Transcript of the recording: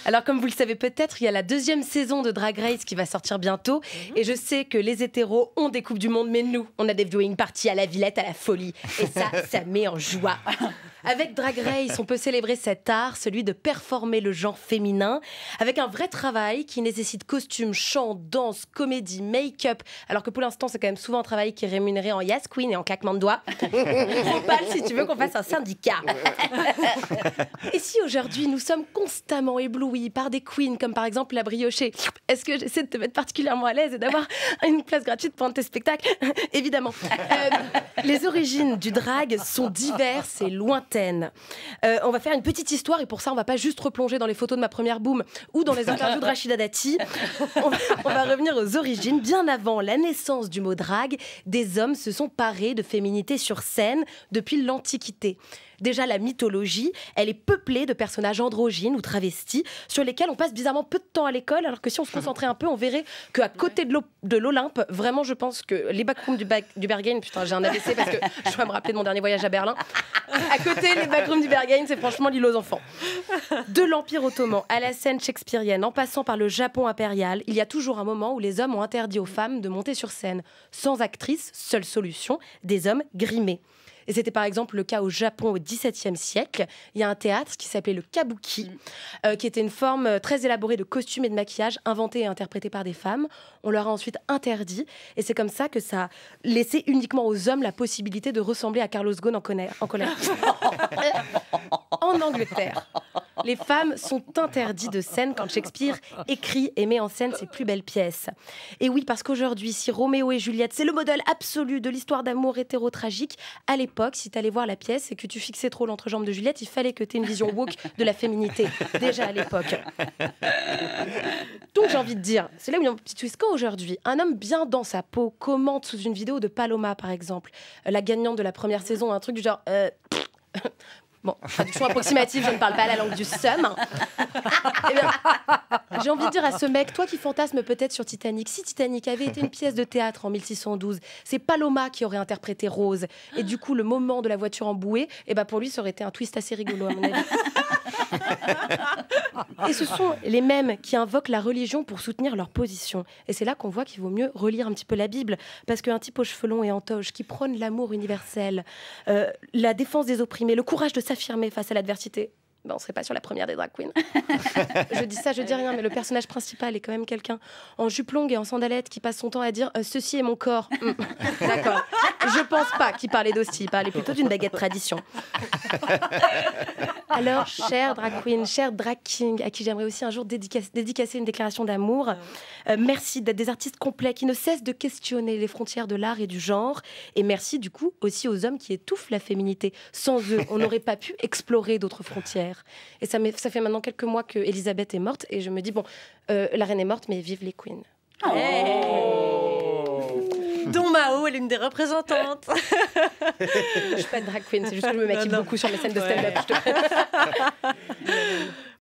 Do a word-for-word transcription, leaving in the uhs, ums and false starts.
Alors, comme vous le savez peut-être, il y a la deuxième saison de Drag Race qui va sortir bientôt. Mmh. Et je sais que les hétéros ont des coupes du monde, mais nous, on a des viewing parties à la Villette, à la folie. Et ça, ça met en joie. Avec Drag Race, on peut célébrer cet art, celui de performer le genre féminin, avec un vrai travail qui nécessite costumes, chant, danse, comédie, make-up. Alors que pour l'instant, c'est quand même souvent un travail qui est rémunéré en Yas Queen et en claquement de doigts. On parle si tu veux qu'on fasse un syndicat. Et si aujourd'hui, nous sommes constamment éblouis par des queens, comme par exemple la briochée, est-ce que j'essaie de te mettre particulièrement à l'aise et d'avoir une place gratuite pour un de tes spectacles? Évidemment. Euh, les origines du drag sont diverses et lointaines. Euh, on va faire une petite histoire et pour ça on va pas juste replonger dans les photos de ma première boom ou dans les interviews de Rachida Dati. On va, on va revenir aux origines. Bien avant la naissance du mot drag, des hommes se sont parés de féminité sur scène depuis l'Antiquité. Déjà, la mythologie, elle est peuplée de personnages androgynes ou travestis sur lesquels on passe bizarrement peu de temps à l'école, alors que si on se concentrait un peu, on verrait qu'à côté de l'Olympe, vraiment, je pense que les backrooms du, bac, du Berghain, putain, j'ai un A V C parce que je dois me rappeler de mon dernier voyage à Berlin. À côté, les backrooms du Berghain, c'est franchement l'île aux enfants. De l'Empire ottoman à la scène shakespearienne, en passant par le Japon impérial, il y a toujours un moment où les hommes ont interdit aux femmes de monter sur scène. Sans actrice, seule solution, des hommes grimés. Et c'était par exemple le cas au Japon au dix-septième siècle. Il y a un théâtre qui s'appelait le kabuki, euh, qui était une forme très élaborée de costumes et de maquillage inventée et interprétée par des femmes. On leur a ensuite interdit. Et c'est comme ça que ça a laissé uniquement aux hommes la possibilité de ressembler à Carlos Ghosn en colère. En, colère. En Angleterre, les femmes sont interdites de scène quand Shakespeare écrit et met en scène ses plus belles pièces. Et oui, parce qu'aujourd'hui, si Roméo et Juliette, c'est le modèle absolu de l'histoire d'amour hétéro-tragique, à l'époque, si tu allais voir la pièce et que tu fixais trop l'entrejambe de Juliette, il fallait que tu aies une vision woke de la féminité, déjà à l'époque. Donc j'ai envie de dire, c'est là où il y a un petit twist. Quand aujourd'hui, un homme bien dans sa peau commente sous une vidéo de Paloma, par exemple, la gagnante de la première saison, un truc du genre... Euh, Bon, traduction approximative, je ne parle pas la langue du seum. Eh bien, j'ai envie de dire à ce mec, toi qui fantasmes peut-être sur Titanic, si Titanic avait été une pièce de théâtre en mille six cent douze, c'est Paloma qui aurait interprété Rose. Et du coup, le moment de la voiture en bouée, eh ben pour lui, ça aurait été un twist assez rigolo, à mon avis. Et ce sont les mêmes qui invoquent la religion pour soutenir leur position. Et c'est là qu'on voit qu'il vaut mieux relire un petit peu la Bible, parce qu'un type aux cheveux longs et en toge qui prône l'amour universel, euh, la défense des opprimés, le courage de s'affirmer face à l'adversité, ben, on ne serait pas sur la première des drag queens. Je dis ça, je dis rien, mais le personnage principal est quand même quelqu'un en jupe longue et en sandalettes qui passe son temps à dire euh, « ceci est mon corps mmh. ». D'accord. Je pense pas qu'il parlait d'hostie, il parlait plutôt d'une baguette tradition. Alors, chère drag queen, chère drag king, à qui j'aimerais aussi un jour dédicacer, dédicacer une déclaration d'amour, euh, merci d'être des artistes complets qui ne cessent de questionner les frontières de l'art et du genre. Et merci du coup aussi aux hommes qui étouffent la féminité. Sans eux, on n'aurait pas pu explorer d'autres frontières. Et ça, ça fait maintenant quelques mois que Elisabeth est morte et je me dis, bon, euh, la reine est morte, mais vive les queens. Oh. Hey. Dont Mao est l'une des représentantes. Je suis pas de drag queen, c'est juste que je me maquille beaucoup sur mes scènes de stand-up. Ouais.